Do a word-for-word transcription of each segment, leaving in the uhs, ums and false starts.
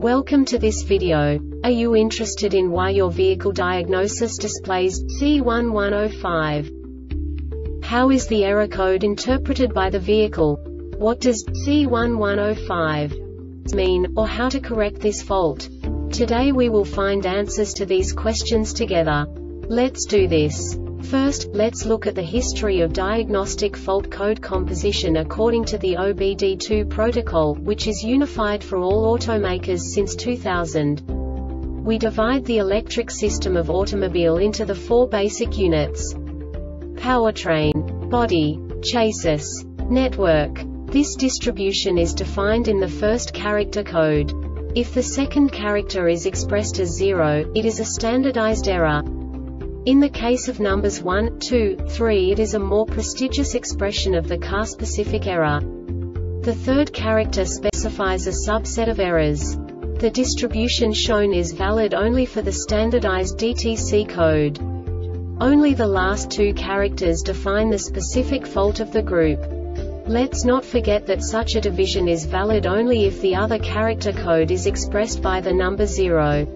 Welcome to this video. Are you interested in why your vehicle diagnosis displays C one one zero five? How is the error code interpreted by the vehicle? What does C one one zero five mean, or how to correct this fault? Today we will find answers to these questions together. Let's do this. First, let's look at the history of diagnostic fault code composition according to the O B D two protocol, which is unified for all automakers since two thousand. We divide the electric system of automobile into the four basic units: powertrain, body, chassis, network. This distribution is defined in the first character code. If the second character is expressed as zero, it is a standardized error. In the case of numbers one, two, three, it is a more prestigious expression of the car-specific error. The third character specifies a subset of errors. The distribution shown is valid only for the standardized D T C code. Only the last two characters define the specific fault of the group. Let's not forget that such a division is valid only if the other character code is expressed by the number zero.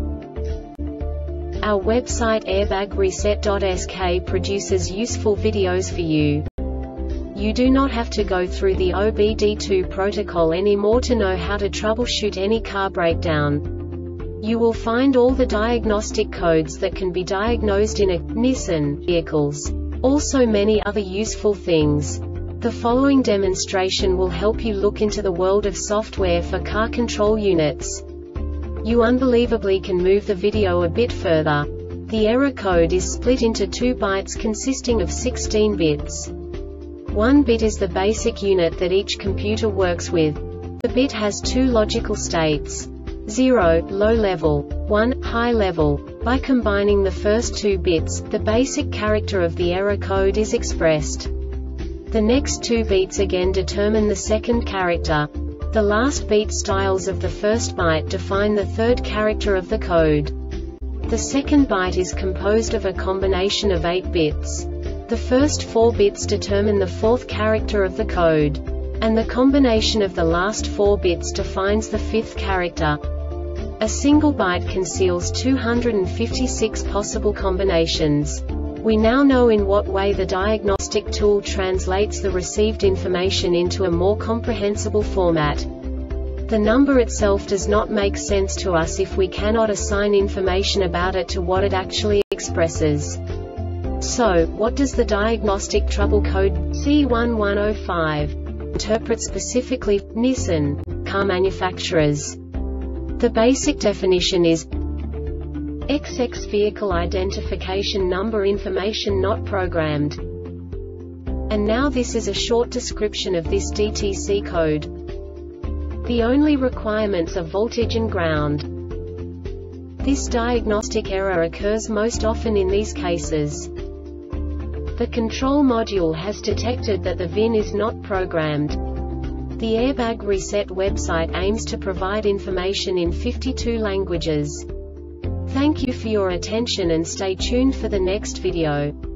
Our website airbag reset dot S K produces useful videos for you. You do not have to go through the O B D two protocol anymore to know how to troubleshoot any car breakdown. You will find all the diagnostic codes that can be diagnosed in a Nissan vehicles. Also many other useful things. The following demonstration will help you look into the world of software for car control units. You unbelievably can move the video a bit further. The error code is split into two bytes consisting of sixteen bits. One bit is the basic unit that each computer works with. The bit has two logical states: zero, low level, one, high level. By combining the first two bits, the basic character of the error code is expressed. The next two beats again determine the second character. The last beat styles of the first byte define the third character of the code. The second byte is composed of a combination of eight bits. The first four bits determine the fourth character of the code. And the combination of the last four bits defines the fifth character. A single byte conceals two hundred fifty-six possible combinations. We now know in what way the diagnostic tool translates the received information into a more comprehensible format. The number itself does not make sense to us if we cannot assign information about it to what it actually expresses. So, what does the diagnostic trouble code C one one zero five interpret specifically for Nissan car manufacturers? The basic definition is X X vehicle identification number information not programmed. And now this is a short description of this D T C code. The only requirements are voltage and ground. This diagnostic error occurs most often in these cases. The control module has detected that the V I N is not programmed. The Airbag Reset website aims to provide information in fifty-two languages. Thank you for your attention and stay tuned for the next video.